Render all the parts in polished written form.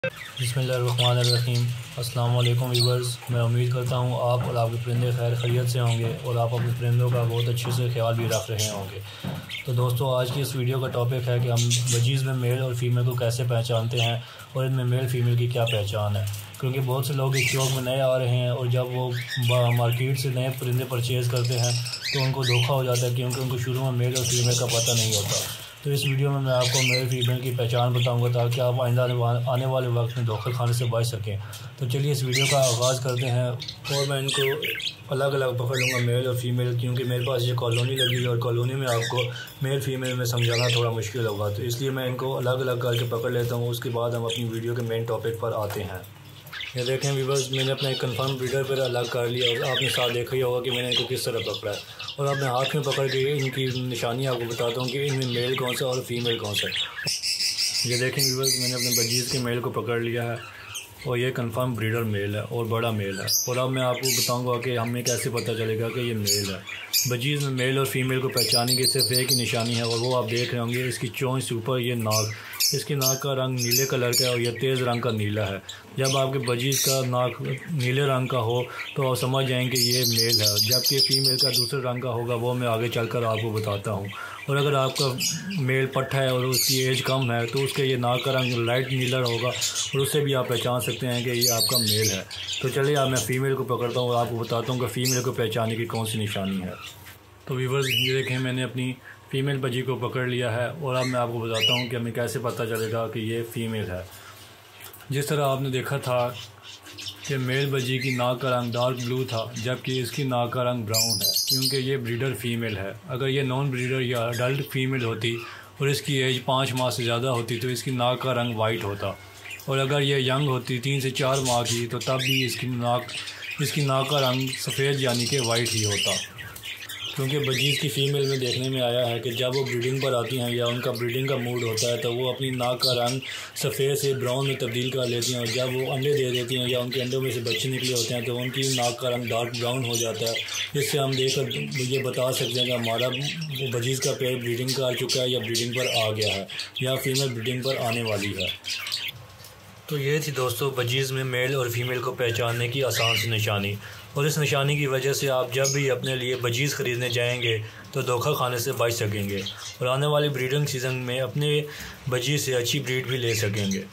बिस्मिल्लाहिर्रहमानिर्रहीम। अस्सलाम वालेकुम व्यूअर्स। मैं उम्मीद करता हूँ आप और आपके परिंदे खैर खैरियत से होंगे और आप अपने परिंदों का बहुत अच्छे से ख्याल भी रख रहे होंगे। तो दोस्तों, आज की इस वीडियो का टॉपिक है कि हम बजीज़ में मेल और फीमेल को कैसे पहचानते हैं और इनमें मेल फीमेल की क्या पहचान है। क्योंकि बहुत से लोग इस शौक में नए आ रहे हैं और जब वो मार्केट से नए परिंदे परचेज़ करते हैं तो उनको धोखा हो जाता है क्योंकि उनको शुरू में मेल और फीमेल का पता नहीं होता। तो इस वीडियो में मैं आपको मेल फीमेल की पहचान बताऊंगा ताकि आप आइंदा आने वाले वक्त में धोखा खाने से बच सकें। तो चलिए इस वीडियो का आगाज़ करते हैं और मैं इनको अलग अलग पकड़ लूँगा, मेल और फीमेल, क्योंकि मेरे पास ये कॉलोनी लगी है और कॉलोनी में आपको मेल फीमेल में समझाना थोड़ा मुश्किल होगा। तो इसलिए मैं इनको अलग अलग करके पकड़ लेता हूँ। उसके बाद हम अपनी वीडियो के मेन टॉपिक पर आते हैं। ये देखें व्यूअर्स, मैंने अपना एक कन्फर्म ब्रीडर पर अलग कर लिया और आपने साथ देखा ही होगा कि मैंने इनको किस तरह पकड़ा है। और अपने हाथ में पकड़ के इनकी निशानी आपको बताता हूँ कि इनमें मेल कौन सा और फीमेल कौन सा है। ये देखें व्यूअर्स, मैंने अपने बजीज़ के मेल को पकड़ लिया है और ये कंफर्म ब्रीडर मेल है और बड़ा मेल है। और अब मैं आपको बताऊंगा कि हमें कैसे पता चलेगा कि ये मेल है। बजीज़ में मेल और फीमेल को पहचानने की सिर्फ एक ही निशानी है और वो आप देख रहे होंगे इसकी चोंच से ऊपर ये नाक। इसकी नाक का रंग नीले कलर का है और यह तेज़ रंग का नीला है। जब आपके बजीज़ का नाक नीले रंग का हो तो आप समझ जाएंगे ये मेल है, जबकि फीमेल का दूसरे रंग का होगा, वो मैं आगे चलकर आपको बताता हूँ। और अगर आपका मेल पट्टा है और उसकी एज कम है तो उसके ये नाक का रंग लाइट नीला होगा और उससे भी आप पहचान सकते हैं कि ये आपका मेल है। तो चलिए अब मैं फ़ीमेल को पकड़ता हूँ और आपको बताता हूँ कि फ़ीमेल को पहचानने की कौन सी निशानी है। तो व्यूअर्स, ये देखें, मैंने अपनी फ़ीमेल बजी को पकड़ लिया है और अब मैं आपको बताता हूँ कि हमें कैसे पता चलेगा कि ये फ़ीमेल है। जिस तरह आपने देखा था कि मेल बजी की नाक का रंग डार्क ब्लू था जबकि इसकी नाक का रंग ब्राउन है, क्योंकि ये ब्रीडर फ़ीमेल है। अगर ये नॉन ब्रीडर या अडल्ट फ़ीमेल होती और इसकी एज 5 माह से ज़्यादा होती तो इसकी नाक का रंग वाइट होता, और अगर ये यंग होती 3 से 4 माह की तो तब भी इसकी नाक का रंग सफ़ेद यानी कि वाइट ही होता। क्योंकि बजीज़ की फ़ीमेल में देखने में आया है कि जब वो ब्रीडिंग पर आती हैं या उनका ब्रीडिंग का मूड होता है तो वो अपनी नाक का रंग सफ़ेद से ब्राउन में तब्दील कर लेती हैं, और जब वो अंडे दे देती हैं या उनके अंडों में से बच्चे निकले होते हैं तो उनकी नाक का रंग डार्क ब्राउन हो जाता है। जिससे हम देखकर ये बता सकते हैं कि हमारा बजीज़ का पेड़ ब्रीडिंग कर चुका है या ब्रीडिंग पर आ गया है या फीमेल ब्रीडिंग पर आने वाली है। तो ये थी दोस्तों बजीज़ में मेल और फीमेल को पहचानने की आसान सी निशानी। और इस निशानी की वजह से आप जब भी अपने लिए बजीज़ ख़रीदने जाएंगे तो धोखा खाने से बच सकेंगे और आने वाले ब्रीडिंग सीज़न में अपने बजीज़ से अच्छी ब्रीड भी ले सकेंगे।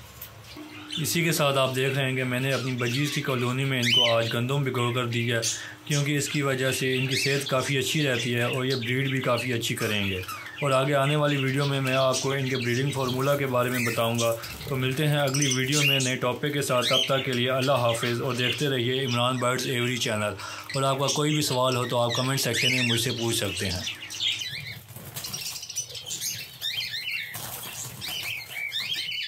इसी के साथ आप देख रहे हैं कि मैंने अपनी बजीज़ की कॉलोनी में इनको आज गंदम भिगो कर दी है, क्योंकि इसकी वजह से इनकी सेहत काफ़ी अच्छी रहती है और ये ब्रीड भी काफ़ी अच्छी करेंगे। और आगे आने वाली वीडियो में मैं आपको इनके ब्रीडिंग फार्मूला के बारे में बताऊंगा। तो मिलते हैं अगली वीडियो में नए टॉपिक के साथ। तब तक के लिए अल्लाह हाफिज़ और देखते रहिए इमरान बर्ड्स एवरी चैनल। और आपका कोई भी सवाल हो तो आप कमेंट सेक्शन में मुझसे पूछ सकते हैं।